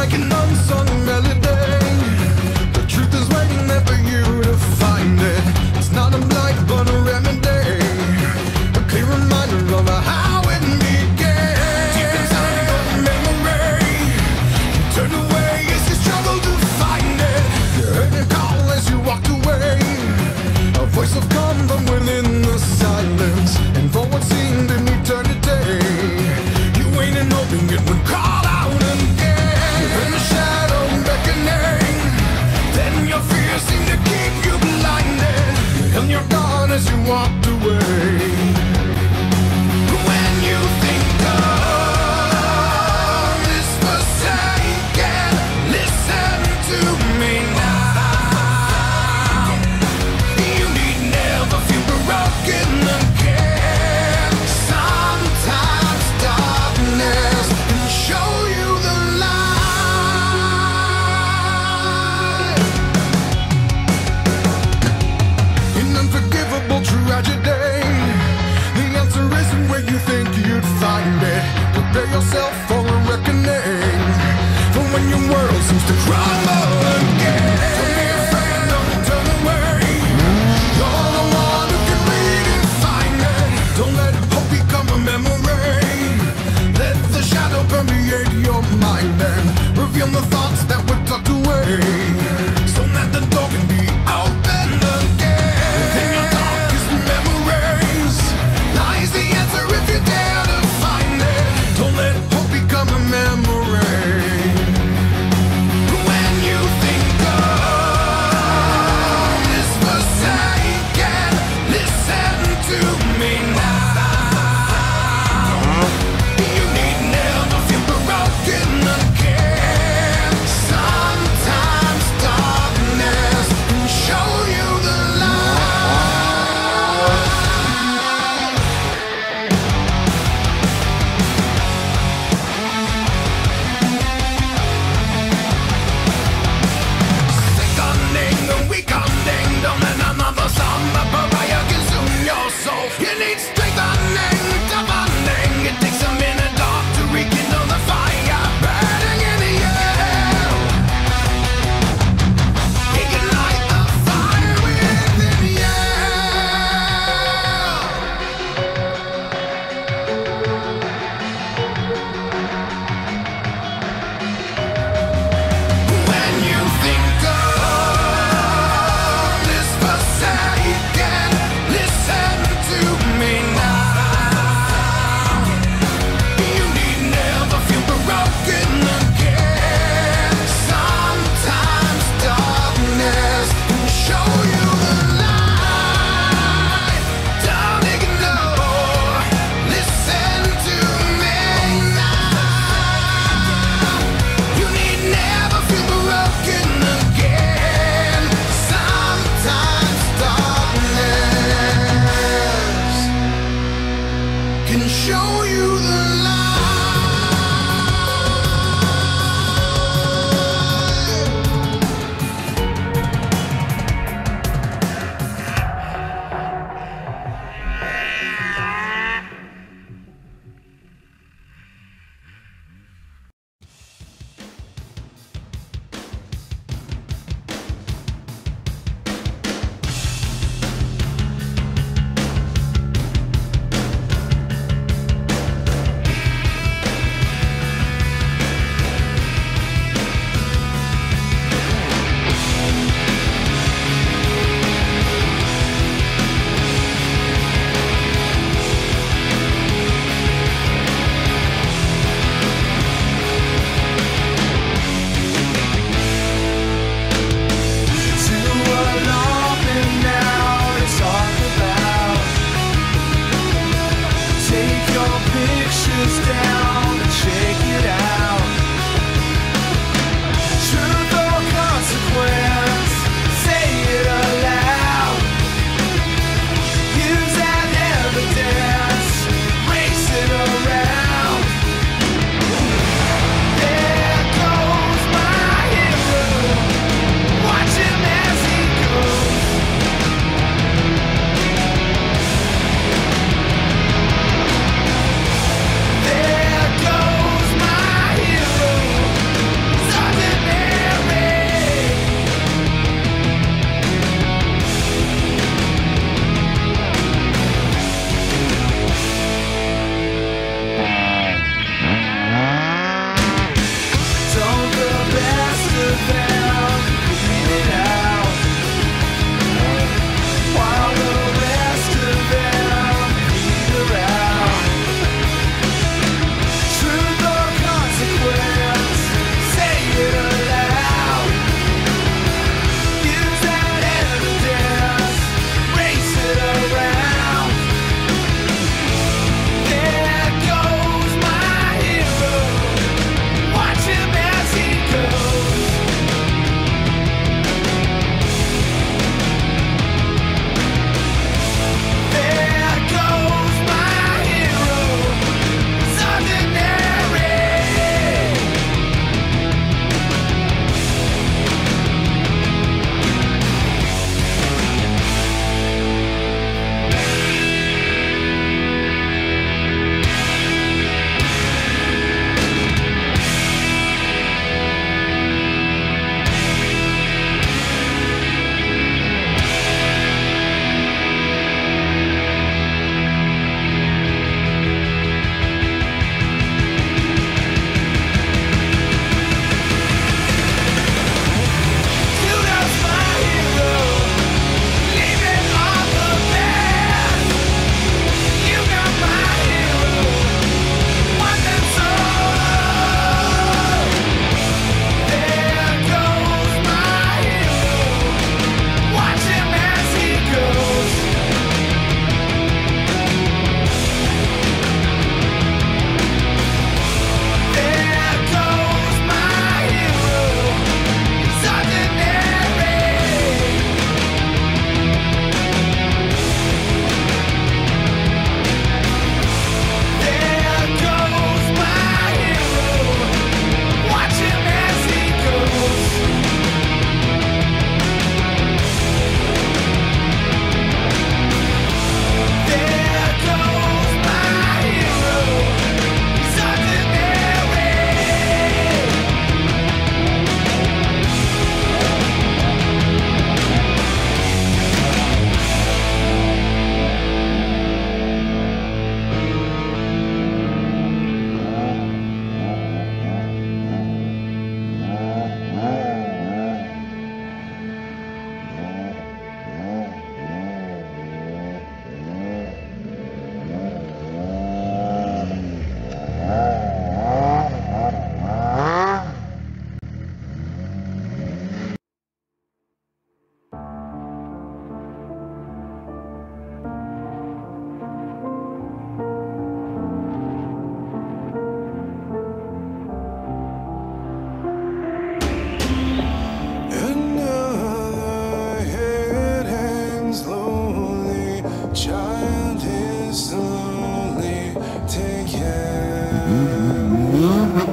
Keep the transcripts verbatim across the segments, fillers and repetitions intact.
like an unsung melody. The truth is waiting there for you to find it. It's not a blight but a remedy, a clear reminder of how it began. Deep inside your memory, you turned away as you struggled to find it. You heard it call as you walked away, a voice of calm from within the silence, and for what seemed an eternity, you waited hoping it would call out again. You're in the shadow beckoning, then your fears seem to keep you blinded, and you're gone as you walked away. When you think of this forsaken, listen to me now. You need never feel broken again. Sometimes darkness can show you the light. In unforgivable tragedy, the answer isn't where you think you'd find it. Prepare yourself for a reckoning, for when your world seems to crumble again. Don't be afraid, don't turn away. You're the one who can read and find it. Don't let hope become a memory. Let the shadow permeate your mind and reveal the thoughts that were tucked away, so that the door can be opened again. Within your darkest memories lies the answer if you dare to find it. Don't let hope become a memory. When you think of this forsaken, listen to me now. You need never feel broken again.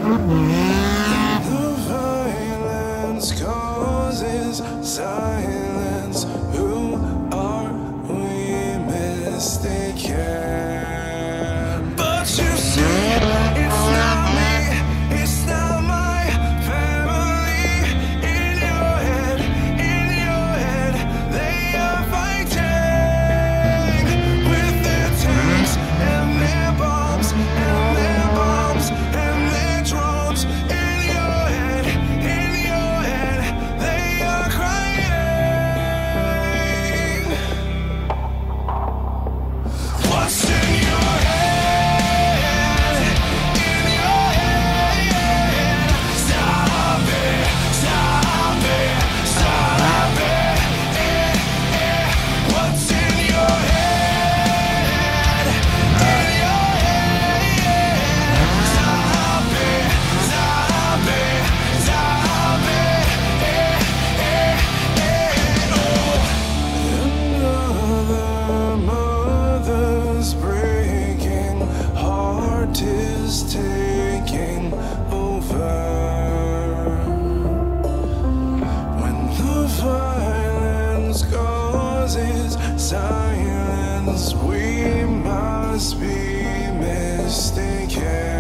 The violence causes silence. Who are we mistaken? But you see, it's not me, it's not my family. In your head, in your head, they are fighting with their tanks and their bombs and their bombs and their drones. In your head, in your head, they are crying. What's in your head? In your head. Stop it, stop it, stop it. Eh, eh. What's in your head? In your head. Stop it, stop it, stop it. Eh, eh, eh. Oh. Another mother's breaking, heart is taking over. When the violence causes silence, we must be mistaken.